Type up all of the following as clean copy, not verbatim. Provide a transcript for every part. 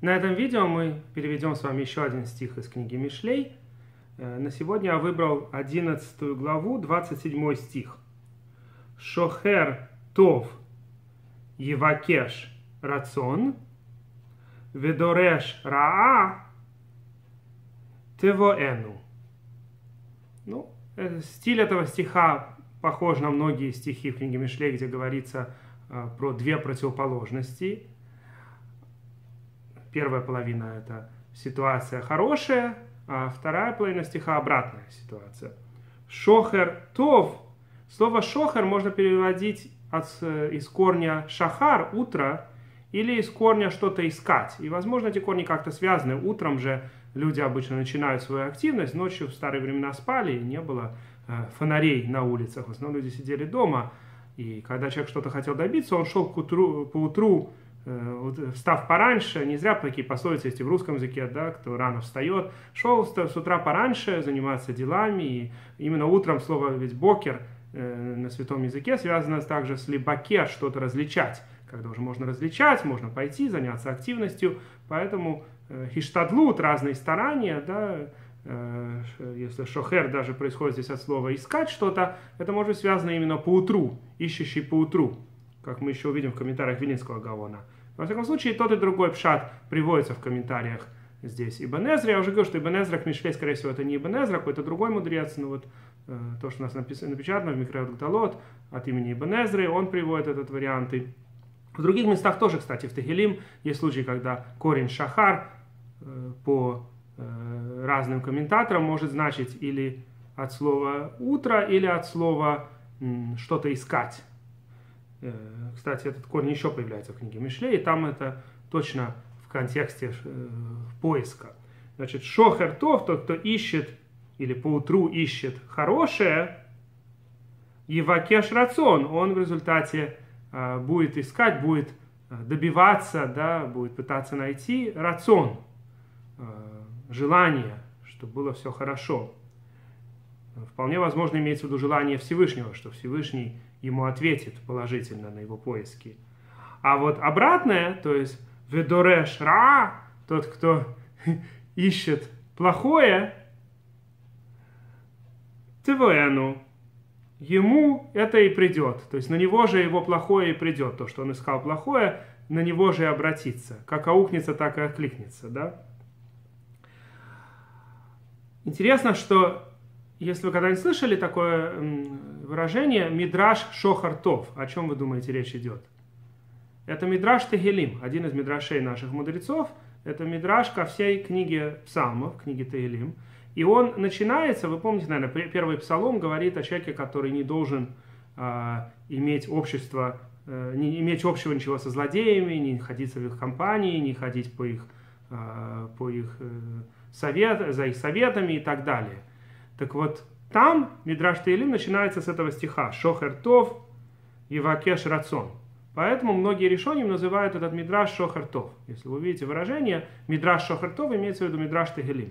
На этом видео мы переведем с вами еще один стих из книги Мишлей. На сегодня я выбрал 11 главу, 27 стих. Шохер тов евакеш рацон, ведореш раа тевоэну. Стиль этого стиха похож на многие стихи в книге Мишлей, где говорится про две противоположности. Первая половина – это ситуация хорошая, а вторая половина стиха – обратная ситуация. Шохер тов. Слово шохер можно переводить из корня шахар – утро, или из корня что-то искать. И, возможно, эти корни как-то связаны. Утром же люди обычно начинают свою активность, ночью в старые времена спали, и не было фонарей на улицах. В основном люди сидели дома, и когда человек что-то хотел добиться, он шел поутру, встав пораньше, не зря такие пословицы есть и в русском языке, да, кто рано встает, шел с утра пораньше заниматься делами, и именно утром слово ведь бокер на святом языке связано также с либакер, что-то различать, когда уже можно различать, можно пойти, заняться активностью, поэтому хиштадлут, разные старания, да, если шохер даже происходит здесь от слова искать что-то, это может быть связано именно поутру, ищущий поутру, как мы еще увидим в комментариях Вилинского Гаона. Во всяком случае, тот и другой пшат приводится в комментариях здесь. Ибн Эзра, я уже говорил, что Ибн Эзра к Мишлей, скорее всего, это не Ибн Эзра, какой-то другой мудрец, но вот то, что у нас напечатано в Микреот Гдалот от имени Ибн Эзры, он приводит этот вариант. И в других местах тоже, кстати, в Тегилим есть случаи, когда корень шахар по разным комментаторам может значить или от слова утро, или от слова что-то искать. Кстати, этот корень еще появляется в книге Мишлей, и там это точно в контексте поиска. Значит, шохер тов, тот, кто ищет или поутру ищет хорошее, евакеш рацон, он в результате будет искать, будет добиваться, да, будет пытаться найти рацон, желание, чтобы было все хорошо. Вполне возможно имеется в виду желание Всевышнего, что Всевышний ему ответит положительно на его поиски. А вот обратное, то есть ведореш ра, тот, кто ищет плохое, тевоэну, ему это и придет. То есть на него же его плохое и придет. То, что он искал плохое, на него же и обратится. Как аукнется, так и откликнется. Да? Интересно, что если вы когда-нибудь слышали такое выражение «мидраш шохар тов», о чем вы думаете речь идет? Это мидраш Тегилим, один из мидрашей наших мудрецов. Это мидраш ко всей книге псалмов, книге Тегилим. И он начинается, вы помните, наверное, первый псалом говорит о человеке, который не должен иметь общество, не иметь общего ничего со злодеями, не находиться в их компании, не ходить за их советами и так далее. Так вот, там Мидраш Тегилим начинается с этого стиха «Шохер тов евакеш рацон». Поэтому многие решоним называют этот Мидраш Шохер тов. Если вы увидите выражение Мидраш Шохер тов, имеется в виду Мидраш Тегилим.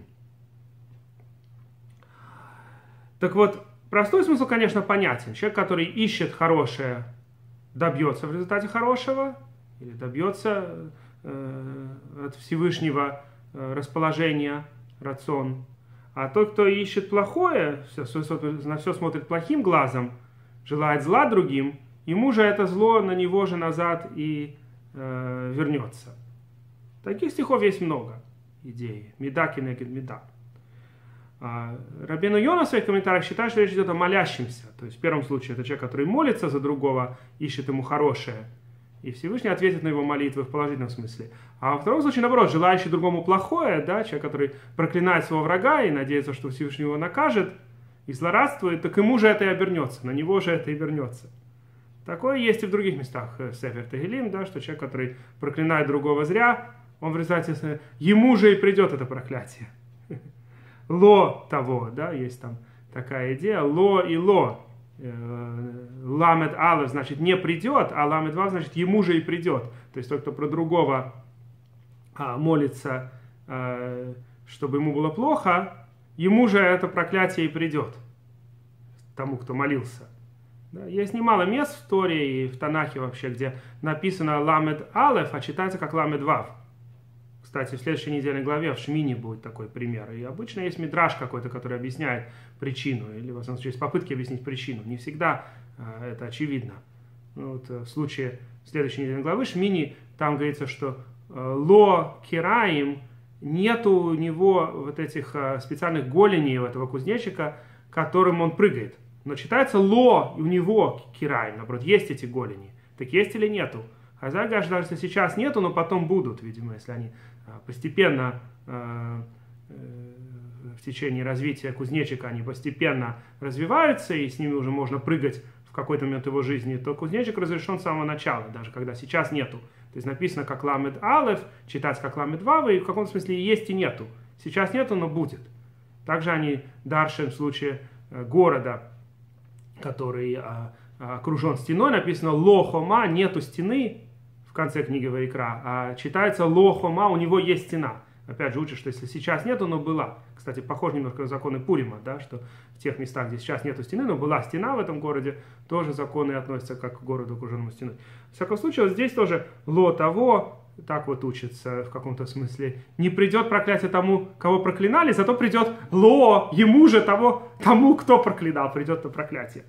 Так вот, простой смысл, конечно, понятен. Человек, который ищет хорошее, добьется в результате хорошего, или добьется от Всевышнего расположения, рацион. А тот, кто ищет плохое, на все смотрит плохим глазом, желает зла другим, ему же это зло на него же назад и вернется. Таких стихов есть много идей. Меда кинегед меда. Рабейну Йона в своих комментариях считает, что речь идет о молящемся. То есть в первом случае это человек, который молится за другого, ищет ему хорошее, и Всевышний ответит на его молитвы в положительном смысле. А во втором случае, наоборот, желающий другому плохое, да, человек, который проклинает своего врага и надеется, что Всевышний его накажет, и злорадствует, так ему же это и обернется, на него же это и вернется. Такое есть и в других местах Сефер Тегилим, да, что человек, который проклинает другого зря, он в результате, ему же и придет это проклятие. Ло того, да, есть там такая идея, ло и ло. Ламед алеф значит не придет, а ламед вав значит ему же и придет. То есть тот, кто про другого молится, чтобы ему было плохо, ему же это проклятие и придет, тому, кто молился. Да, есть немало мест в Торе и в Танахе вообще, где написано ламед алеф, а читается как ламед вав. Кстати, в следующей недельной главе в Шмине будет такой пример. И обычно есть мидраш какой-то, который объясняет причину, или, во всяком случае, есть попытки объяснить причину. Не всегда это очевидно. Ну, вот, в случае следующей недельной главы Шмини, там говорится, что ло кираим, нету у него вот этих специальных голеней у этого кузнечика, которым он прыгает. Но читается ло, и у него кираим, наоборот, есть эти голени. Так есть или нету? Хазаль говорит, что даже если сейчас нету, но потом будут, видимо, если они постепенно в течение развития кузнечика они постепенно развиваются, и с ними уже можно прыгать в какой-то момент его жизни, то кузнечик разрешен с самого начала, даже когда сейчас нету. То есть написано как ламед алеф, читать как ламед вав, и в каком-то смысле и есть, и нету. Сейчас нету, но будет. Также они дальше в случае города, который окружен стеной, написано лохома, нету стены в конце книги Ваикра, а читается лохома, у него есть стена. Опять же, учат, что если сейчас нету, но была. Кстати, похож немножко на законы Пурима, да, что в тех местах, где сейчас нету стены, но была стена в этом городе, тоже законы относятся как к городу, окруженному стеной. В всяком случае, вот здесь тоже ло того, так вот учится в каком-то смысле, не придет проклятие тому, кого проклинали, зато придет ло, ему же тому, кто проклинал, придет то проклятие.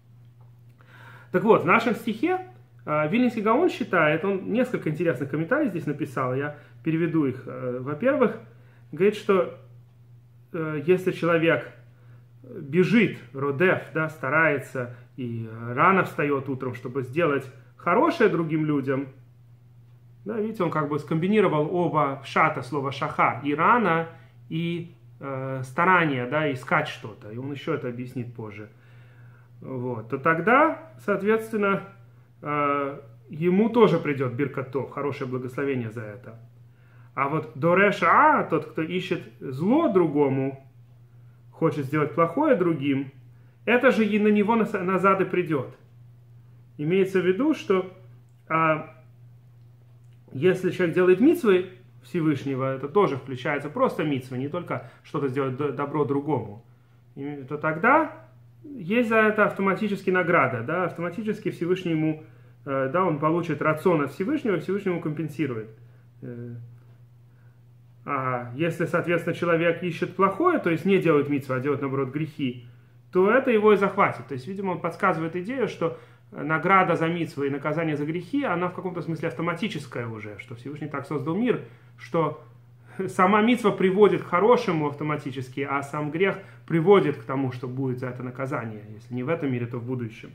Так вот, в нашем стихе Вильнинский Гаон считает, он несколько интересных комментариев здесь написал, я переведу их. Во-первых, говорит, что если человек бежит, родев, да, старается и рано встает утром, чтобы сделать хорошее другим людям, да, видите, он как бы скомбинировал оба пшата слова шахар, и рано, и старание, да, искать что-то, и он еще это объяснит позже. Вот, то тогда, соответственно, ему тоже придет биркат тов, хорошее благословение за это. А вот дореша, тот, кто ищет зло другому, хочет сделать плохое другим, это же и на него назад и придет. Имеется в виду, что если человек делает мицвы Всевышнего, это тоже включается просто мицвы, не только что-то сделать добро другому, то тогда есть за это автоматически награда, да, автоматически Всевышний ему, да, он получит рацион от Всевышнего, Всевышний ему компенсирует. А если, соответственно, человек ищет плохое, то есть не делает мицву, а делает, наоборот, грехи, то это его и захватит. То есть, видимо, он подсказывает идею, что награда за мицву и наказание за грехи, она в каком-то смысле автоматическая уже, что Всевышний так создал мир, что сама мицва приводит к хорошему автоматически, а сам грех приводит к тому, что будет за это наказание, если не в этом мире, то в будущем.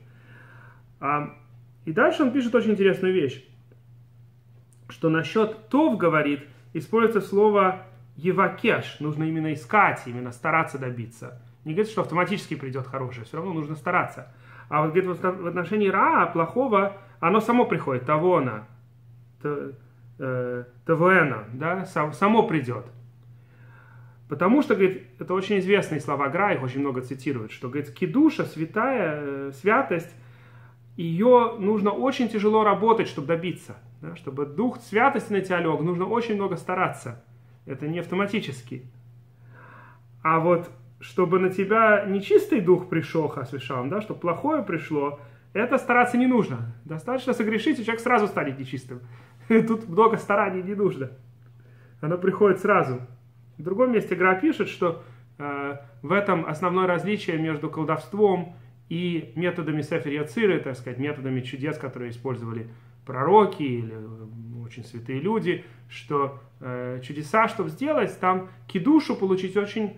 И дальше он пишет очень интересную вещь, что насчет тов, говорит, используется слово евакеш, нужно именно искать, именно стараться добиться. Не говорит, что автоматически придет хорошее, все равно нужно стараться. А вот говорит, в отношении ра, плохого, оно само приходит, тавона, тавуэна, да, само придет. Потому что, говорит, это очень известные слова Гра, их очень много цитируют, что, говорит, кидуша, святость, ее нужно очень тяжело работать, чтобы добиться. Да, чтобы дух святости на тебя лег, нужно очень много стараться. Это не автоматически. А вот чтобы на тебя нечистый дух пришел, хасвишам, да, чтобы плохое пришло, это стараться не нужно. Достаточно согрешить, и человек сразу станет нечистым. Тут много стараний не нужно. Оно приходит сразу. В другом месте Гра пишет, что в этом основное различие между колдовством и методами Сефер Яциры, так сказать, методами чудес, которые использовали пророки или очень святые люди, что чудеса, чтобы сделать, там кидушу получить очень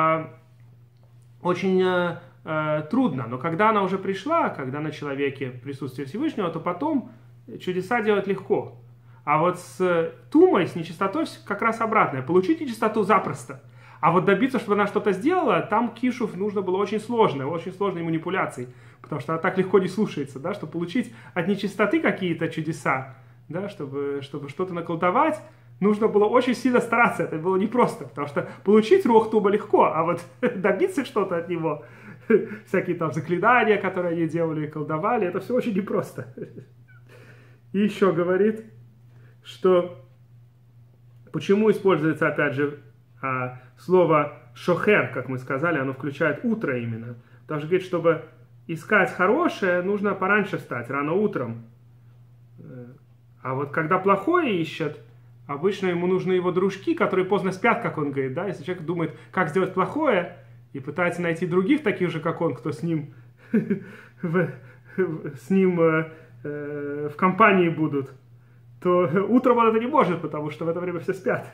трудно. Но когда она уже пришла, когда на человеке присутствие Всевышнего, то потом чудеса делать легко. А вот с тумой, с нечистотой как раз обратное. Получить нечистоту запросто. А вот добиться, чтобы она что-то сделала, там кишу нужно было очень сложные манипуляции. Потому что она так легко не слушается, да, чтобы получить от нечистоты какие-то чудеса, да, чтобы что-то наколдовать, нужно было очень сильно стараться, это было непросто, потому что получить рух туба легко, а вот добиться что-то от него, всякие там заклинания, которые они делали и колдовали, это все очень непросто. И еще говорит, что почему используется, опять же, слово шохер, как мы сказали, оно включает утро именно. Потому что говорит, чтобы искать хорошее, нужно пораньше встать, рано утром. А вот когда плохое ищут, обычно ему нужны его дружки, которые поздно спят, как он говорит, да, если человек думает, как сделать плохое, и пытается найти других таких же, как он, кто с ним в компании будут, то утром он это не может, потому что в это время все спят.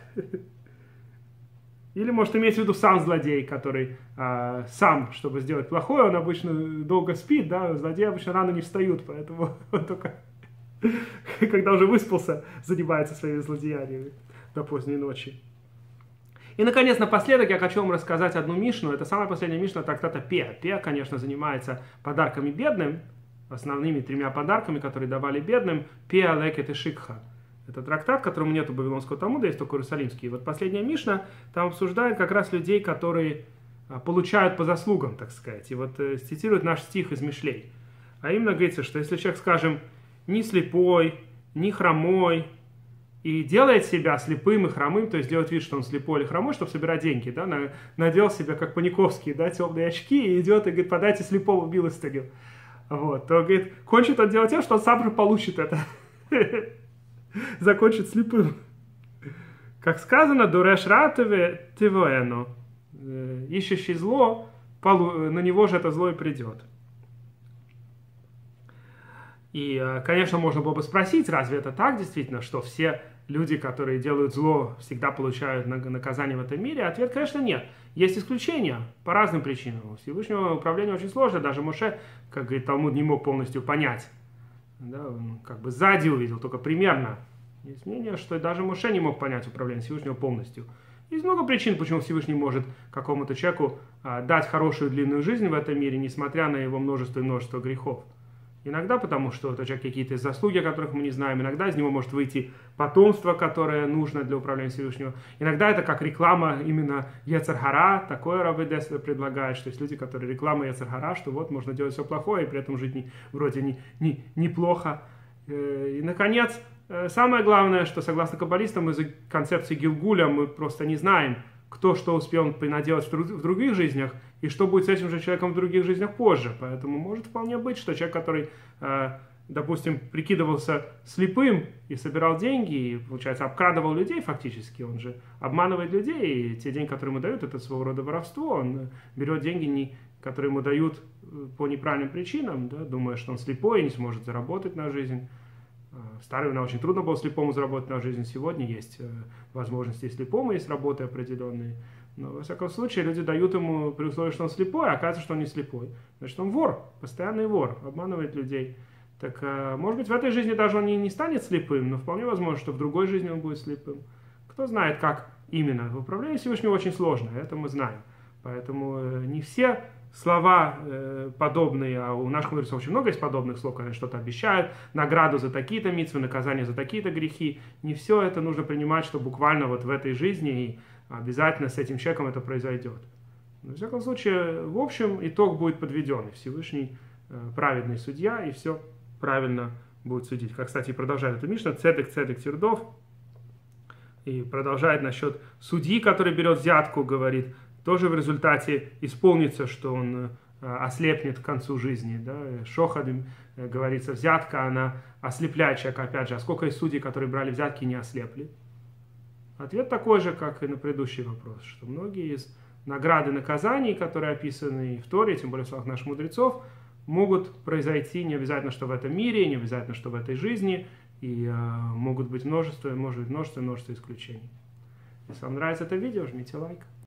Или может иметь в виду сам злодей, который сам, чтобы сделать плохое, он обычно долго спит, да, злодеи обычно рано не встают, поэтому он только когда уже выспался, занимается своими злодеяниями до поздней ночи. И, наконец, напоследок я хочу вам рассказать одну мишну. Это самая последняя мишна трактата Пе. Пе, конечно, занимается подарками бедным, основными 3 подарками, которые давали бедным. Пе, Лекет и Шикха. Это трактат, которому нету Вавилонского Талмуда, есть только Иерусалимский. И вот последняя мишна там обсуждает как раз людей, которые получают по заслугам, так сказать. И вот цитирует наш стих из Мишлей. А именно говорится, что если человек, скажем, ни слепой, ни хромой, и делает себя слепым и хромым, то есть делает вид, что он слепой или хромой, чтобы собирать деньги, да, надел себе, как Паниковский, да, темные очки, и идет и говорит, подайте слепому милостыню. Вот, то, говорит, кончит он делать тем, что он сам же получит это. Закончит слепым. Как сказано, «Дуреш ратове тивоэно». Ищущий зло, на него же это зло и придет. И, конечно, можно было бы спросить, разве это так действительно, что все люди, которые делают зло, всегда получают наказание в этом мире? Ответ, конечно, нет. Есть исключения по разным причинам. У Всевышнего управление очень сложно. Даже Моше, как говорит Талмуд, не мог полностью понять. Да, он как бы сзади увидел, только примерно. Есть мнение, что даже Моше не мог понять управление Всевышнего полностью. Есть много причин, почему Всевышний может какому-то человеку дать хорошую длинную жизнь в этом мире, несмотря на его множество и множество грехов. Иногда потому, что это человек какие-то заслуги, о которых мы не знаем. Иногда из него может выйти потомство, которое нужно для управления Всевышнего. Иногда это как реклама именно Йецер Хара. Такое Рав Эдес предлагает, что есть люди, которые реклама Йецер Хара, что вот можно делать все плохое и при этом жить вроде неплохо. И, наконец, самое главное, что согласно каббалистам из концепции Гилгуля мы просто не знаем, кто что успел наделать в других жизнях, и что будет с этим же человеком в других жизнях позже. Поэтому может вполне быть, что человек, который, допустим, прикидывался слепым и собирал деньги, и, получается, обкрадывал людей фактически, он же обманывает людей, и те деньги, которые ему дают, это своего рода воровство, он берет деньги, которые ему дают по неправильным причинам, да, думая, что он слепой и не сможет заработать на жизнь. В старые времена очень трудно было слепому заработать на жизнь. Сегодня есть возможности и слепому, есть работы определенные. Но, во всяком случае, люди дают ему при условии, что он слепой, а оказывается, что он не слепой. Значит, он вор, постоянный вор, обманывает людей. Так, может быть, в этой жизни даже он не станет слепым, но вполне возможно, что в другой жизни он будет слепым. Кто знает, как именно. В управлении Всевышнего очень сложно, это мы знаем. Поэтому не все слова подобные, а у наших мудрецов очень много есть подобных слов, когда они что-то обещают, награду за такие-то мицвы, наказание за такие-то грехи. Не все это нужно принимать, что буквально вот в этой жизни и обязательно с этим человеком это произойдет. Но, во всяком случае, в общем, итог будет подведен. Всевышний праведный судья, и все правильно будет судить. Как, кстати, продолжает эта мишна, цедек, цедек, тирдов. И продолжает насчет судьи, который берет взятку, говорит, тоже в результате исполнится, что он ослепнет к концу жизни. Да? Шохад, говорится, взятка, она ослепляет человека. Опять же, а сколько из судей, которые брали взятки, не ослепли? Ответ такой же, как и на предыдущий вопрос, что многие из наград и наказаний, которые описаны и в Торе, тем более в словах наших мудрецов, могут произойти не обязательно, что в этом мире, не обязательно, что в этой жизни, и могут быть множество исключений. Если вам нравится это видео, жмите лайк.